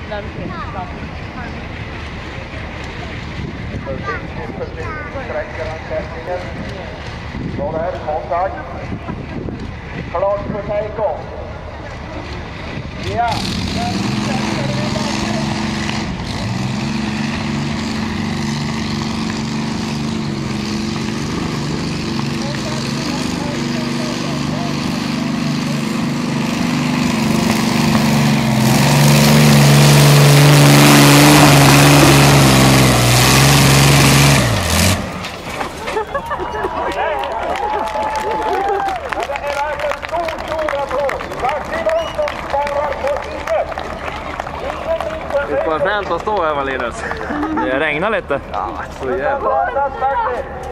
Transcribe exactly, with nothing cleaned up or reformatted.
Sträckeransättningen. Så där, kontakt. Klart för take-off. Ja. Det var fränt att stå här, Linus. Det regnar lite. Ja, så jävla.